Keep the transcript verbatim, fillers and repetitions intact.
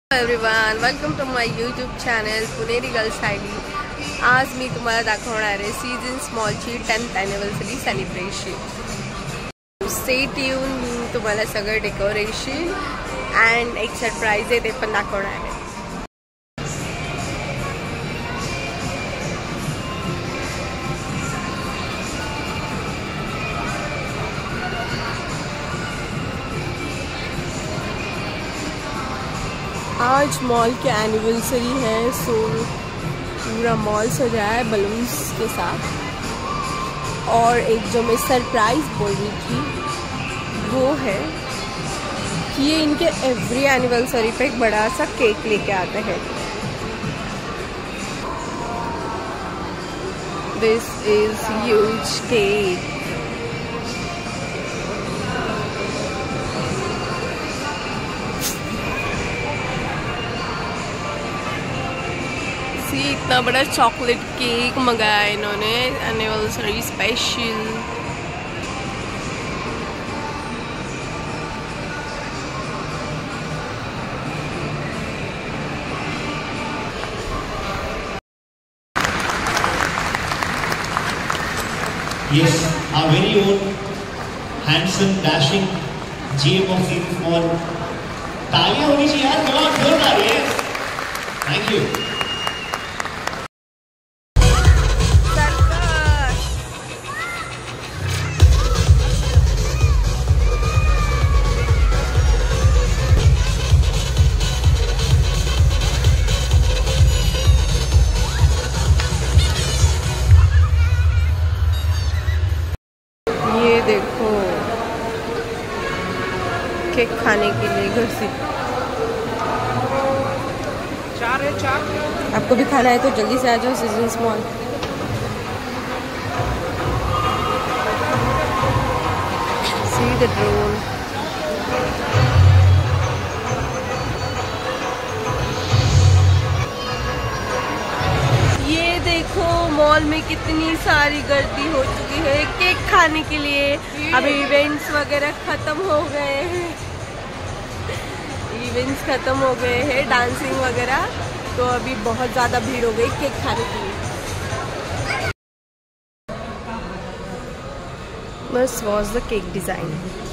Everyone, welcome to my YouTube channel Puneri girls ID. आज मी तुम्हाला दाखवणार आहे सीजन स्मॉलची tenth anniversary celebration. Stay tune. मी तुम्हाला सगळं डेकोरेशन अँड एक सरप्राईज आहे ते पण दाखवणार आहे. आज मॉल की एनिवर्सरी है, सो पूरा मॉल सजा है बलून्स के साथ. और एक जो मैं सरप्राइज बोल रही थी वो है कि ये इनके एवरी एनिवर्सरी पे एक बड़ा सा केक लेके आते हैं. This is huge cake. इतना बड़ा चॉकलेट केक मंगाया इन्होंने anniversary special. Yes, our very own handsome, dashing G M of Season Small. तालियां होनी चाहिए यार, come on, जोरदार. Yes, thank you. देखो केक खाने के लिए घर से चार है चार. आपको भी खाना है तो जल्दी से आ जाओ season small. See the drone. ये देखो मॉल में कितनी सारी गर्दी हो चुकी है केक खाने के लिए. अभी इवेंट्स वगैरह खत्म हो गए हैं इवेंट्स खत्म हो गए हैं डांसिंग वगैरह, तो अभी बहुत ज़्यादा भीड़ हो गई केक खाने के लिए. बस वॉज द केक डिज़ाइन.